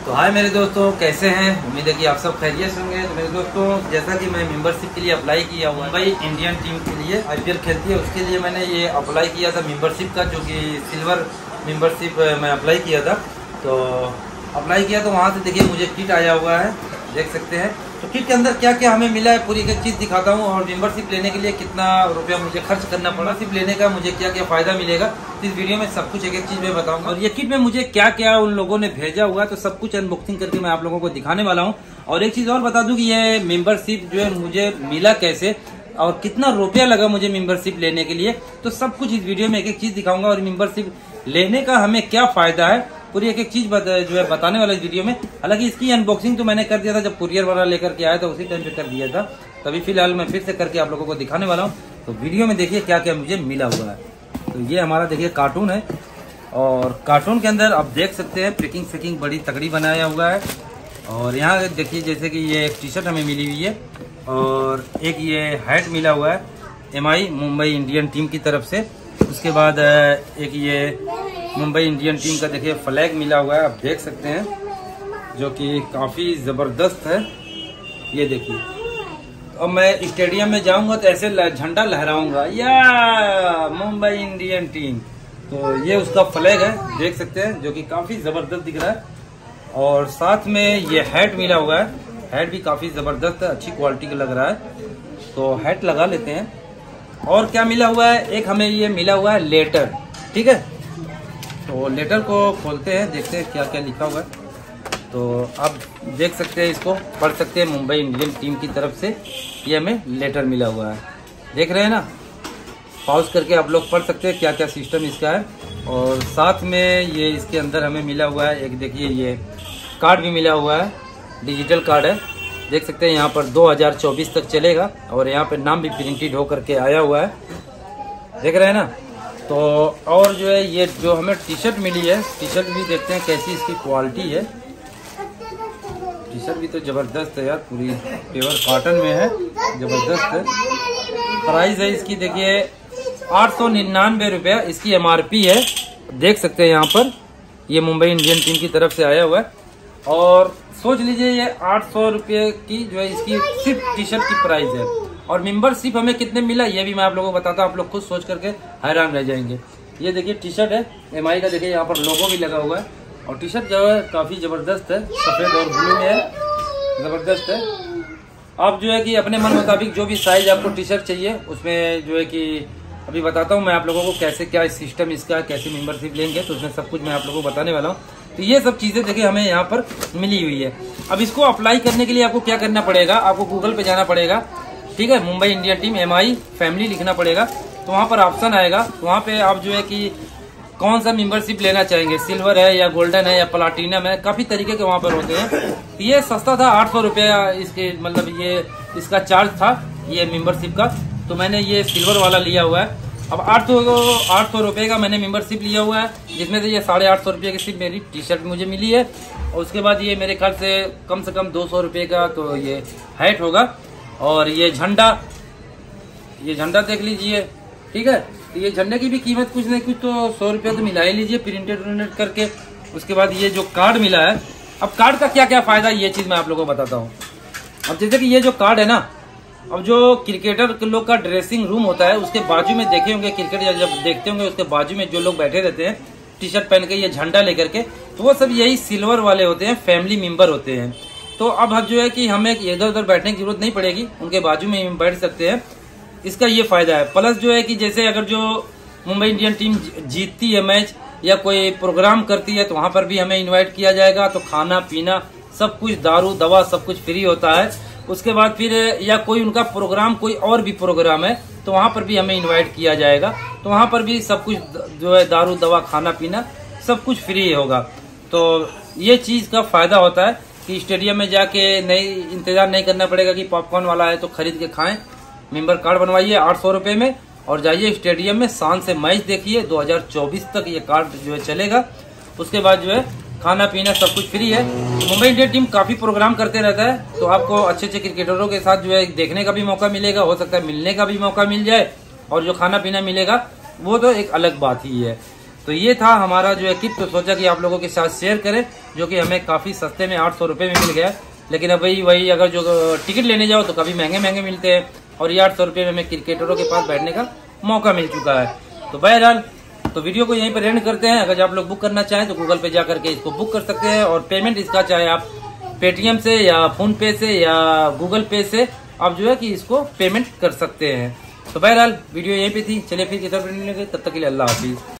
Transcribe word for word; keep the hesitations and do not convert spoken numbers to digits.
तो हाय मेरे दोस्तों, कैसे हैं? उम्मीद है कि आप सब खैरियत से होंगे। तो मेरे दोस्तों, जैसा कि मैं मेंबरशिप के लिए अप्लाई किया हुआ मुंबई इंडियन टीम के लिए आईपीएल खेलती है, उसके लिए मैंने ये अप्लाई किया था मेंबरशिप का, जो कि सिल्वर मेंबरशिप मैं अप्लाई किया था। तो अप्लाई किया तो वहाँ से देखिए मुझे किट आया हुआ है, देख सकते हैं। तो किट के अंदर क्या क्या हमें मिला है पूरी एक चीज़ दिखाता हूँ, और मेंबरशिप लेने के लिए कितना रुपया मुझे खर्च करना पड़ा, मेंबरशिप लेने का मुझे क्या क्या फायदा मिलेगा, तो इस वीडियो में सब कुछ एक एक चीज़ में बताऊंगा। और ये किट में मुझे क्या क्या उन लोगों ने भेजा हुआ है, तो सब कुछ अनबॉक्सिंग करके मैं आप लोगों को दिखाने वाला हूँ। और एक चीज़ और बता दूं कि ये मेंबरशिप जो है मुझे मिला कैसे और कितना रुपया लगा मुझे मेंबरशिप लेने के लिए, तो सब कुछ इस वीडियो में एक एक चीज़ दिखाऊंगा। और मेंबरशिप लेने का हमें क्या फायदा है, पूरी एक एक चीज जो है बताने वाला इस वीडियो में। हालांकि इसकी अनबॉक्सिंग तो मैंने कर दिया था जब कुरियर वाला लेकर के आया था, उसी टाइम पे कर दिया था। तभी फिलहाल मैं फिर से करके आप लोगों को दिखाने वाला हूँ। तो वीडियो में देखिए क्या क्या मुझे मिला हुआ है। तो ये हमारा देखिए कार्टून है, और कार्टून के अंदर आप देख सकते हैं पैकिंग फैकिंग बड़ी तगड़ी बनाया हुआ है। और यहाँ देखिए जैसे कि ये एक टी शर्ट हमें मिली हुई है, और एक ये हैट मिला हुआ है M I Mumbai Indian team की तरफ से। उसके बाद एक ये मुंबई इंडियन टीम का देखिए फ्लैग मिला हुआ है, आप देख सकते हैं, जो कि काफ़ी ज़बरदस्त है। ये देखिए, अब मैं स्टेडियम में जाऊंगा तो ऐसे झंडा लहराऊंगा, या मुंबई इंडियन टीम। तो ये उसका फ्लैग है, देख सकते हैं, जो कि काफ़ी ज़बरदस्त दिख रहा है। और साथ में ये हैट मिला हुआ है, हैट भी काफ़ी ज़बरदस्त है, अच्छी क्वालिटी का लग रहा है। तो हैट लगा लेते हैं। और क्या मिला हुआ है, एक हमें ये मिला हुआ है लेटर, ठीक है। तो लेटर को खोलते हैं, देखते हैं क्या क्या लिखा हुआ है। तो आप देख सकते हैं, इसको पढ़ सकते हैं, मुंबई इंडियन टीम की तरफ से ये हमें लेटर मिला हुआ है, देख रहे हैं ना। पॉज करके आप लोग पढ़ सकते हैं क्या क्या सिस्टम इसका है। और साथ में ये इसके अंदर हमें मिला हुआ है एक, देखिए ये कार्ड भी मिला हुआ है, डिजिटल कार्ड है, देख सकते हैं। यहाँ पर दो हज़ार चौबीस तक चलेगा, और यहाँ पे नाम भी प्रिंटेड होकर के आया हुआ है, देख रहे हैं ना। तो और जो है ये जो हमें टी शर्ट मिली है, टी शर्ट भी देखते हैं कैसी इसकी क्वालिटी है। टी शर्ट भी तो ज़बरदस्त है यार, पूरी प्योर कॉटन में है, ज़बरदस्त है। प्राइस है इसकी देखिए आठ सौ निन्यानवे रुपया इसकी एम आर पी है, देख सकते हैं। यहाँ पर ये मुंबई इंडियन टीम की तरफ से आया हुआ है। और सोच लीजिए ये आठ सौ रुपये की जो है इसकी सिर्फ टी शर्ट की प्राइस है। और मेंबरशिप हमें कितने मिला ये भी मैं आप लोगों को बताता हूँ, आप लोग खुद सोच करके हैरान रह जाएंगे। ये देखिए टी शर्ट है एम आई का, देखिए यहाँ पर लोगो भी लगा हुआ है। और टी शर्ट जो है काफ़ी ज़बरदस्त है, सफ़ेद और ब्लू में है, ज़बरदस्त है। आप जो है कि अपने मन मुताबिक जो भी साइज आपको टी शर्ट चाहिए, उसमें जो है कि अभी बताता हूँ मैं आप लोगों को कैसे क्या सिस्टम इसका, कैसे मेंबरशिप लेंगे, तो उसमें सब कुछ मैं आप लोगों को बताने वाला हूँ। तो ये सब चीज़ें देखिए हमें यहाँ पर मिली हुई है। अब इसको अप्लाई करने के लिए आपको क्या करना पड़ेगा, आपको गूगल पे जाना पड़ेगा, ठीक है। Mumbai Indian team M I family लिखना पड़ेगा, तो वहाँ पर ऑप्शन आएगा। वहाँ पे आप जो है कि कौन सा मेंबरशिप लेना चाहेंगे, सिल्वर है या गोल्डन है या प्लाटिनम है, काफ़ी तरीके के वहाँ पर होते हैं। तो ये सस्ता था, आठ सौ रुपया इसके मतलब ये इसका चार्ज था ये मेंबरशिप का। तो मैंने ये सिल्वर वाला लिया हुआ है। अब आठ सौ आठ सौ रुपये का मैंने मेंबरशिप लिया हुआ है, जिसमें से ये साढ़े आठ सौ रुपये की सिर्फ मेरी टी शर्ट मुझे मिली है। और उसके बाद ये मेरे ख्याल से कम से कम दो सौ रुपये का तो ये हैट होगा। और ये झंडा, ये झंडा देख लीजिए, ठीक है। तो ये झंडे की भी कीमत कुछ नहीं कुछ तो सौ रुपये तो मिला ही लीजिए प्रिंटेड प्रिंटेड करके। उसके बाद ये जो कार्ड मिला है, अब कार्ड का क्या क्या फायदा ये चीज़ मैं आप लोगों को बताता हूँ। अब जैसे कि ये जो कार्ड है ना, अब जो क्रिकेटर के लोग का ड्रेसिंग रूम होता है, उसके बाजू में देखे होंगे क्रिकेट जब देखते होंगे, उसके बाजू में जो लोग बैठे रहते हैं टी शर्ट पहन के ये झंडा लेकर के, तो वो सब यही सिल्वर वाले होते हैं, फैमिली मेंबर होते हैं। तो अब हम जो है कि हमें इधर उधर बैठने की जरूरत नहीं पड़ेगी, उनके बाजू में ही बैठ सकते हैं। इसका ये फायदा है। प्लस जो है कि जैसे अगर जो मुंबई इंडियन टीम जीतती है मैच या कोई प्रोग्राम करती है, तो वहां पर भी हमें इनवाइट किया जाएगा। तो खाना पीना सब कुछ, दारू दवा सब कुछ फ्री होता है। उसके बाद फिर या कोई उनका प्रोग्राम कोई और भी प्रोग्राम है, तो वहां पर भी हमें इन्वाइट किया जाएगा। तो वहां पर भी सब कुछ जो है दारू दवा खाना पीना सब कुछ फ्री होगा। तो ये चीज़ का फायदा होता है कि स्टेडियम में जाके नहीं इंतजार नहीं करना पड़ेगा कि पॉपकॉर्न वाला है तो खरीद के खाएं। मेंबर कार्ड बनवाइए आठ सौ रुपये में, और जाइए स्टेडियम में शान से मैच देखिए। दो हज़ार चौबीस तक ये कार्ड जो है चलेगा। उसके बाद जो है खाना पीना सब कुछ फ्री है। मुंबई इंडियन टीम काफ़ी प्रोग्राम करते रहता है, तो आपको अच्छे अच्छे क्रिकेटरों के साथ जो है देखने का भी मौका मिलेगा, हो सकता है मिलने का भी मौका मिल जाए, और जो खाना पीना मिलेगा वो तो एक अलग बात ही है। तो ये था हमारा जो है किट, तो सोचा कि आप लोगों के साथ शेयर करें, जो कि हमें काफ़ी सस्ते में आठ सौ रुपये में मिल गया। लेकिन अब वही वही अगर जो टिकट लेने जाओ तो कभी महंगे महंगे मिलते हैं, और ये आठ सौ रुपये में हमें क्रिकेटरों के पास बैठने का मौका मिल चुका है। तो बहरहाल तो वीडियो को यहीं पर एंड करते हैं। अगर आप लोग बुक करना चाहें तो गूगल पे जा करके इसको बुक कर सकते हैं, और पेमेंट इसका चाहे आप पेटीएम से या फोन पे से या गूगल पे से आप जो है कि इसको पेमेंट कर सकते हैं। तो बहरहाल वीडियो यहीं पे थी, चलिए फिर किसी तरह तब तक के लिए अल्लाह हाफिज।